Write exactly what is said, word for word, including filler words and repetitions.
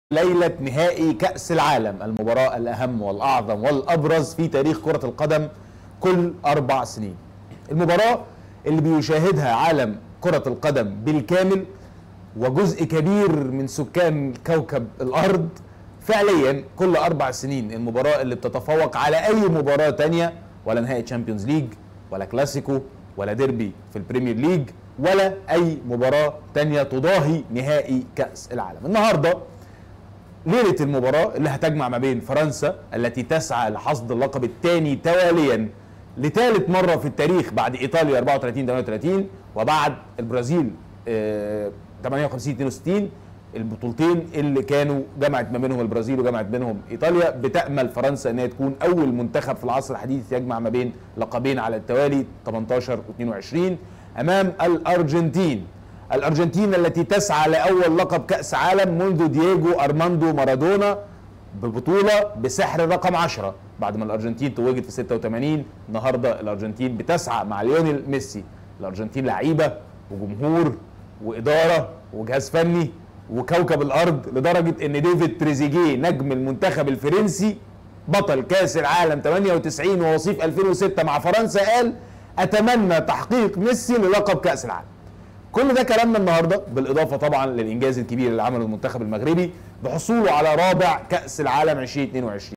ليلة نهائي كأس العالم، المباراة الأهم والأعظم والأبرز في تاريخ كرة القدم كل أربع سنين. المباراة اللي بيشاهدها عالم كرة القدم بالكامل وجزء كبير من سكان كوكب الأرض فعليا كل أربع سنين. المباراة اللي بتتفوق على أي مباراة تانية، ولا نهائي تشامبيونز ليج ولا كلاسيكو ولا ديربي في البريمير ليج ولا أي مباراة تانية تضاهي نهائي كأس العالم. النهاردة ليلة المباراة اللي هتجمع ما بين فرنسا التي تسعى لحصد اللقب الثاني تواليا لثالث مرة في التاريخ بعد إيطاليا أربعة وثلاثين ثمانية وثلاثين وبعد البرازيل ثمانية وخمسين اثنين وستين، البطولتين اللي كانوا جمعت ما بينهم البرازيل وجمعت بينهم إيطاليا. بتأمل فرنسا أنها تكون أول منتخب في العصر الحديث يجمع ما بين لقبين على التوالي ثمانية عشر واثنين وعشرين أمام الأرجنتين. الأرجنتين التي تسعى لأول لقب كأس عالم منذ دييغو أرماندو مارادونا ببطولة بسحر رقم عشرة بعد ما الأرجنتين توجت في ستة وثمانين. النهاردة الأرجنتين بتسعى مع ليونيل ميسي. الأرجنتين لعيبة وجمهور وإدارة وجهاز فني وكوكب الأرض، لدرجة إن ديفيد تريزيجيه نجم المنتخب الفرنسي بطل كأس العالم ثمانية وتسعين ووصيف ألفين وستة مع فرنسا قال أتمنى تحقيق ميسي للقب كأس العالم. كل ده كلامنا النهارده، بالاضافه طبعا للانجاز الكبير اللي عمله المنتخب المغربي بحصوله على رابع كأس العالم ألفين واثنين وعشرين.